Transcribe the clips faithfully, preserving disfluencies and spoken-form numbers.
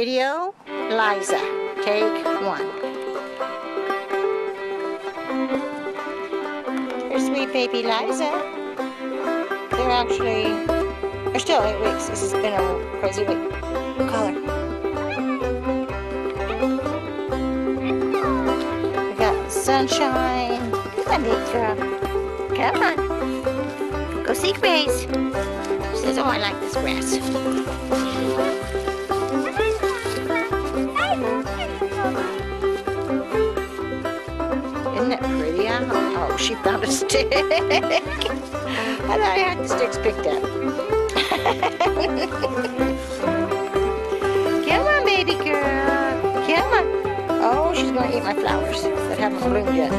Video, Liza, take one. Here's sweet baby Liza. They're actually, they're still eight weeks. This has been a crazy week. Call her. We got sunshine. Come on, big girl. Come on. Go see Grace. She says, oh, I like this grass. Isn't that pretty? Huh? Oh, she found a stick. I thought I had the sticks picked up. Come on, baby girl. Come on. Oh, she's going to eat my flowers that haven't bloomed yet.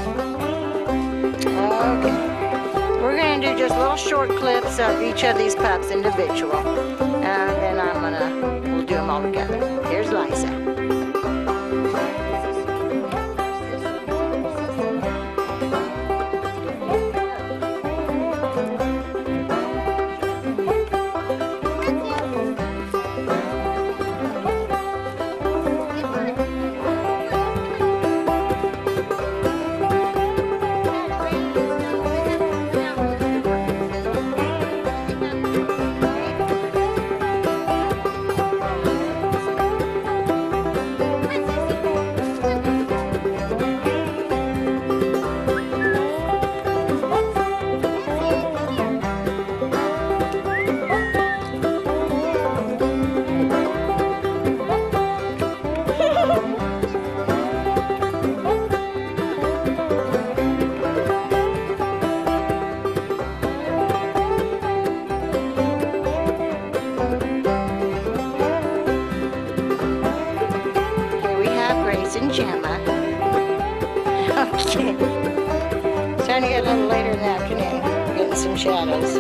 Okay. We're going to do just little short clips of each of these pups individual. And then I'm going to, we'll do them all together. Here's Liza. And Gemma. Okay. It's starting to get a little later in the afternoon. We're getting some shadows.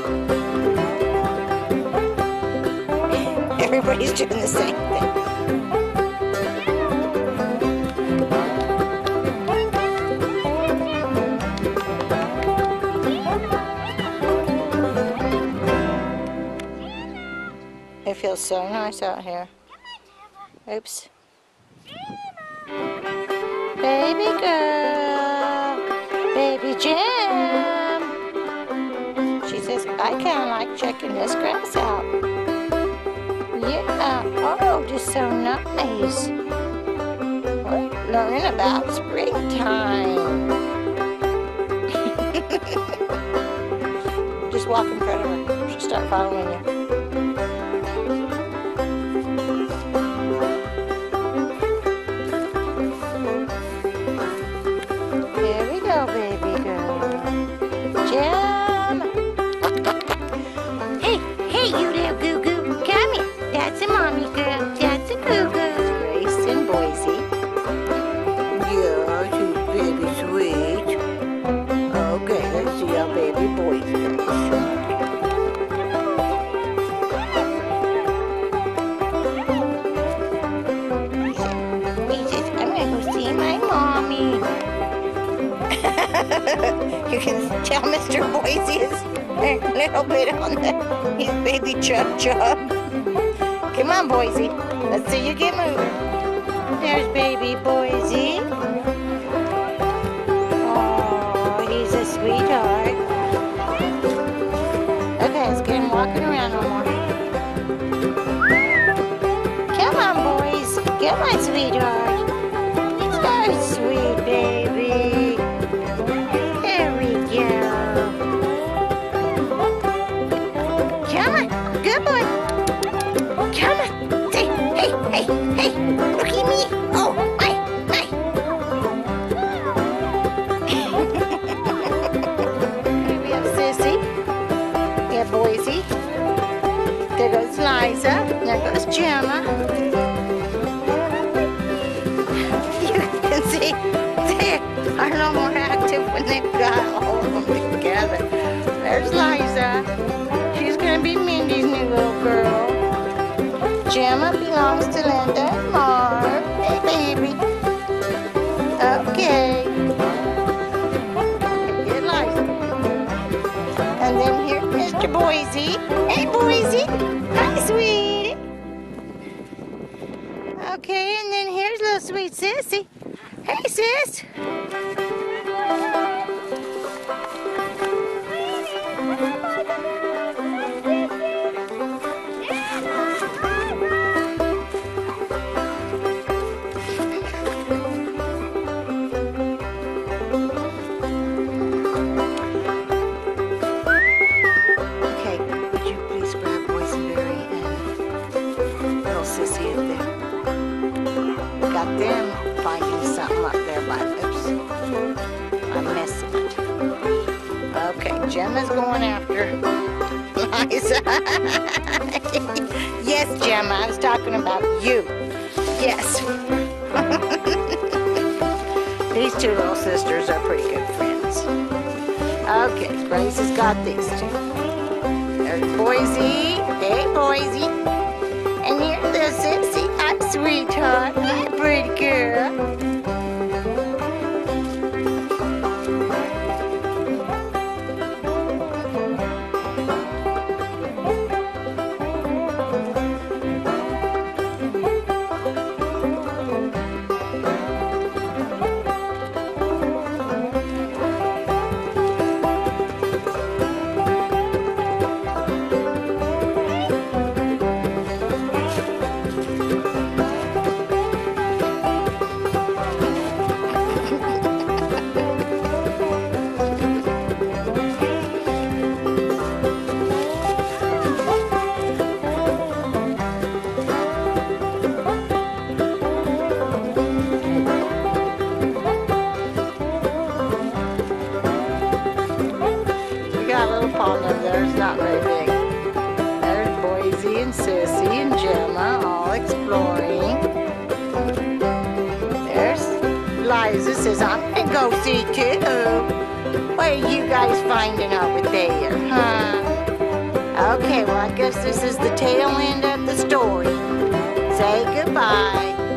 Everybody's doing the same thing. It feels so nice out here. Oops. Baby girl, baby Jim. She says, I kind of like checking this grass out. Yeah, oh, just so nice. We're learning about springtime. Just walk in front of her. She'll start following you. Baby girl. Jim! Hey, hey, you little goo-goo. Come here. That's a mommy girl. That's a goo-goo. Grace and Boise. Yeah, she's baby sweet. Okay, let's see how baby Boise is. He says, I'm gonna go see my mommy. You can tell Mister Boise is a little bit on the, his baby chub chub. Come on, Boise. Let's see you get moving. There's baby Boise. Oh, he's a sweetheart. Okay, let's get him walking around no more. Come on, boys. Come on, sweetheart. So sweet, baby. There we go. Come on, good boy. Come on. Say, hey, hey, hey, look at me. Oh, my, my. Here we have Sissy. We have Boise. There goes Liza. There goes Gemma. You can see they are a little more active when they've got all of them together. There's Liza. She's going to be Mindy's new little girl. Gemma belongs to Linda and Marv. Hey, baby. Okay. Here's Liza. And then here's Mister Boise. Hey, Boise. Hi, sweetie. Okay, and then here's little sweet Sissy. Hey, sis. Got them finding something up there, but oops, I'm missing it. Okay, Gemma's going after Liza. Yes, Gemma, I was talking about you. Yes. These two little sisters are pretty good friends. Okay, Grace has got these two. There's Boise. Hey, Boise. And here's little Sissy. Hi, sweetheart. Hi, pretty girl. Pond over there, it's not very big. There's Boise and Sissy and Gemma all exploring. There's Liza says, I'm gonna go see too. What are you guys finding over there, huh? Okay, well I guess this is the tail end of the story. Say goodbye.